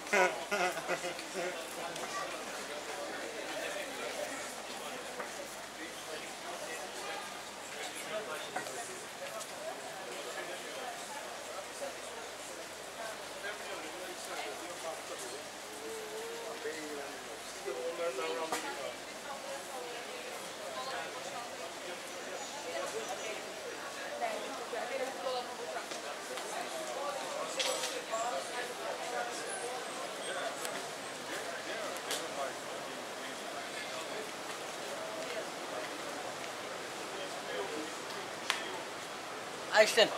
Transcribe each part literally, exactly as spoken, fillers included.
Action.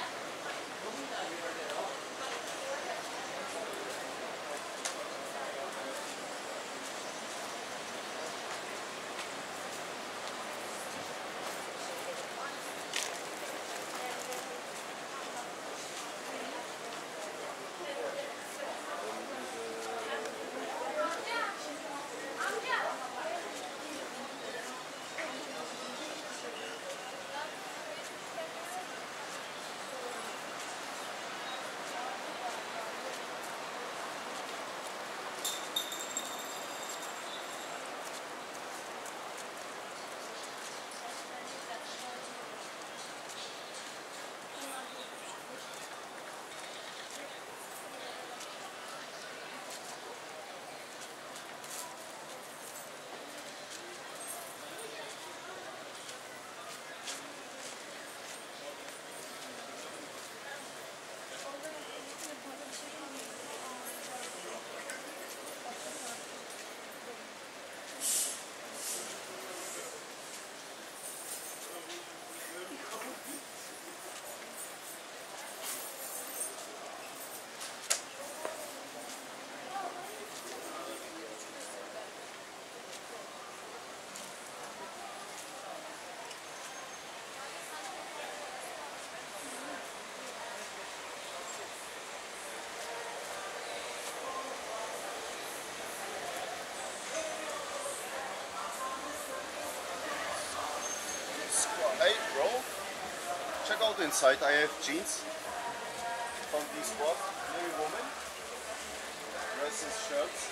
Hey bro, check out inside. I have jeans from this spot. Maybe woman. Dresses, shirts.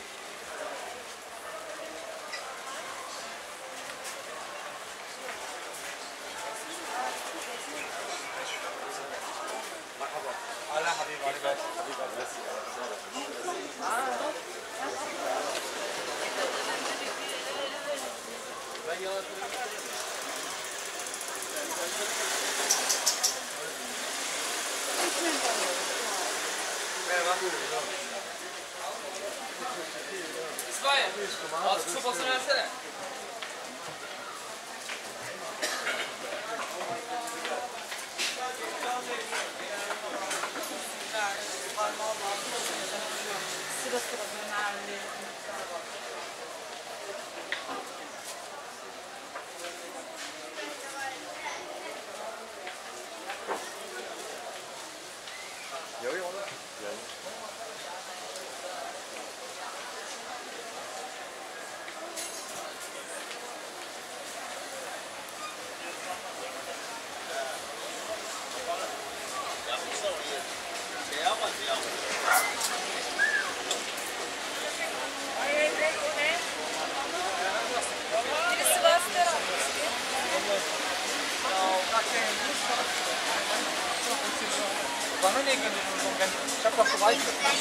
Allah Habib, Habib, İsmail, az sopasını versene. Sıra sıra dönerli. 여기 오늘 Birisi bastır almış. Bana niye gönderiyorsun? Ben şapka kolay.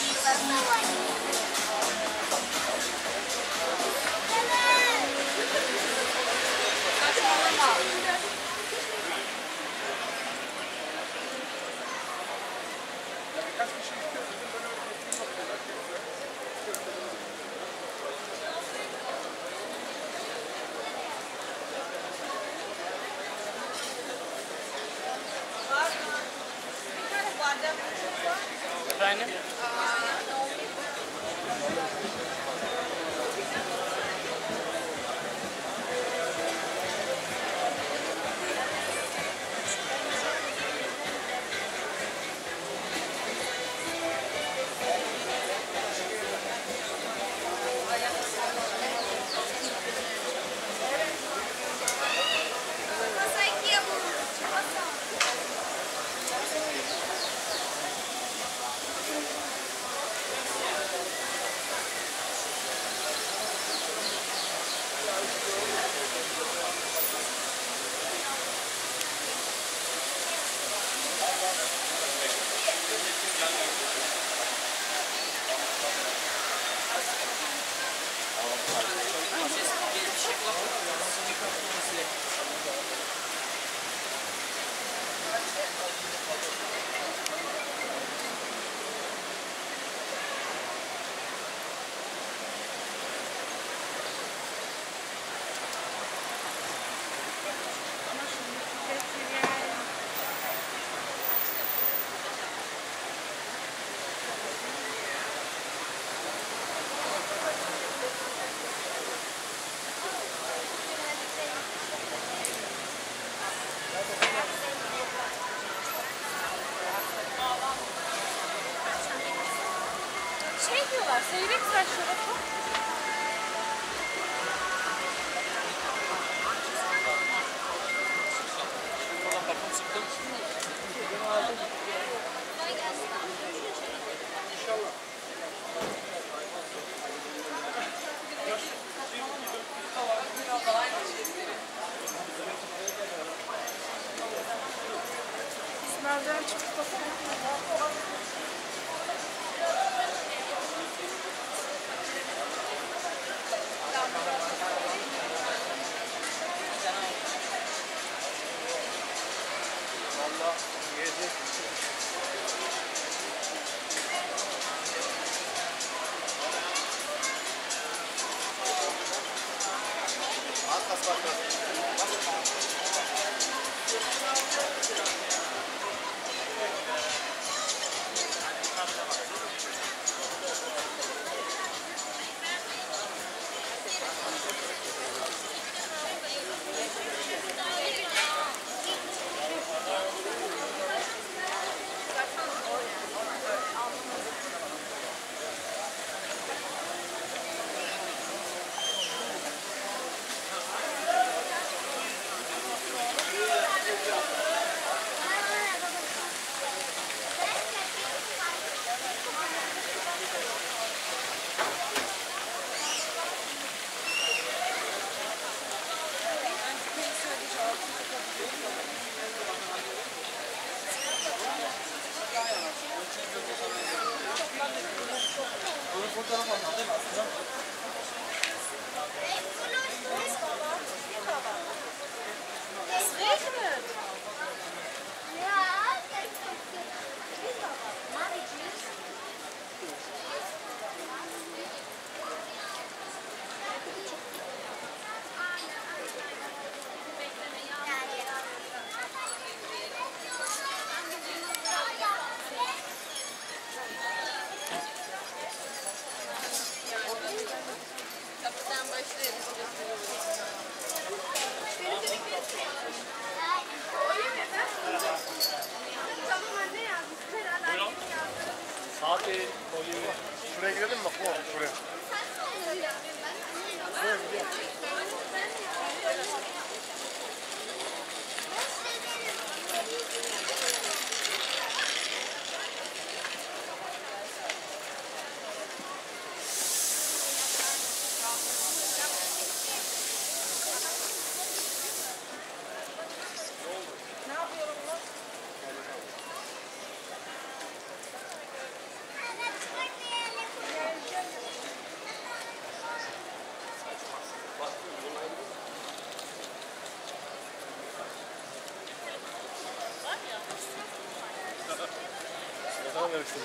Birkaç kişi istiyorsun. Efendim? Şey diyorlar, seyrek saçlara çok. Buradan bakım sıktım. İnşallah. Merdiven çıkıp bakalım. Valla yedi. Arkası bakar. Onun fotoğrafı aldım değil mi aslında? Kapıdan başlıyoruz. Saati koyu. Şuraya girelim mi? O, şuraya. Ne yapıyorum lan? Ne zaman görüştünüz?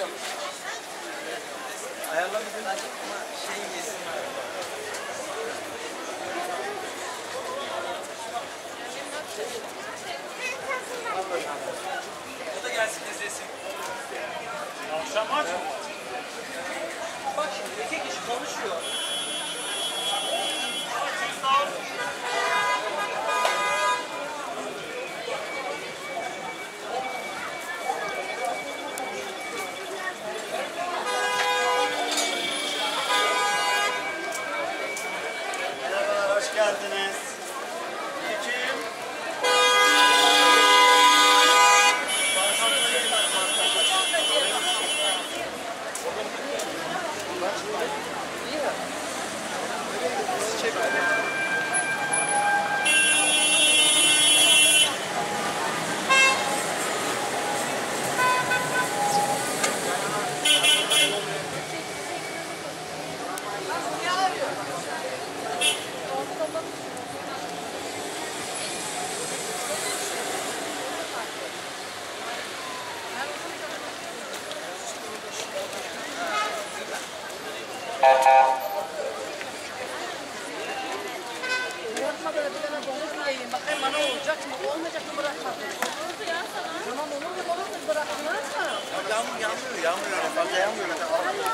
Ayarlamışsın ama şey yesin. O da gelsin izlesin. Akşam aç mı? Bak şimdi iki kişi konuşuyor. Merhabalar, hoş geldiniz. Kim? Bırakmadan bir tane domuz mu yiyeyim? Bakayım bana olacak mı? Olmayacak mı bırakmadın? Olurdu ya sana. Tamam olur mu? Olur mu? Bırakmaz mı? Yağmur yağmıyor, yağmıyor öyle. Fazla yağmıyor öyle.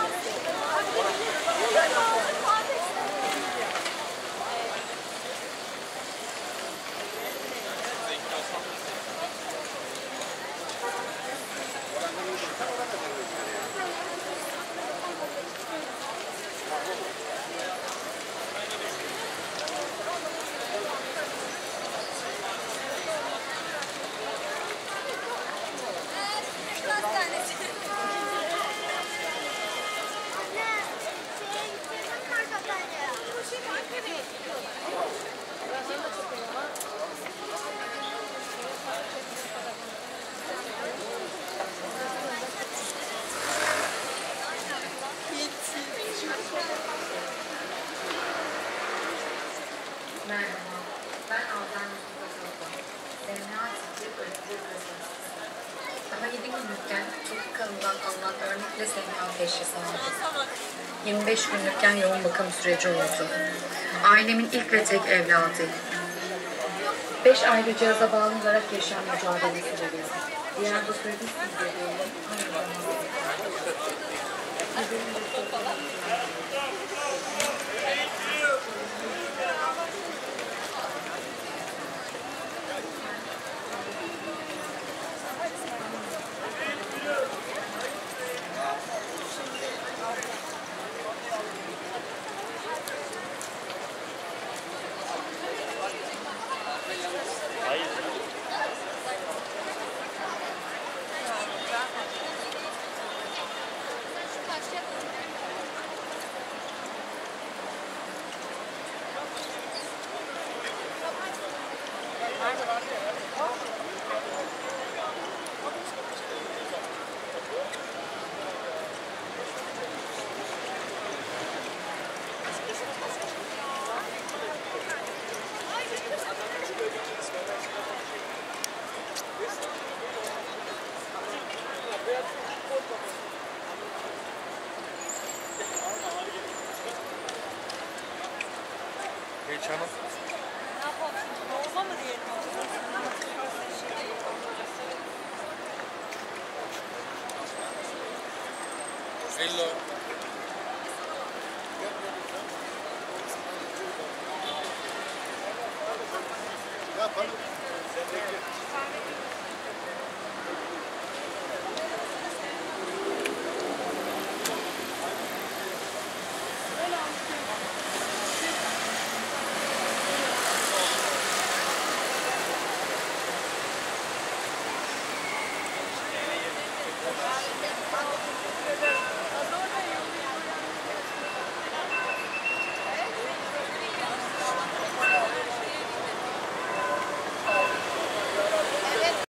Merhaba, ben Aldan Mustafa Sazan. D N A tipi ırkçı kızız. Daha yedi günlükken çok kanından alınan örnekle S N A teşhisi aldım. yirmi beş günlükken yoğun bakım süreci oldu. Ailemin ilk ve tek evladıyım. beş ayda cihaza bağlı olarak yaşam mücadelesi veriyorum. Diyarbakır'da sizleriyle aynı zamanda. Heyecanım. Ne yapalım şimdi? Dolma mı diyelim? Hello. Yapalım.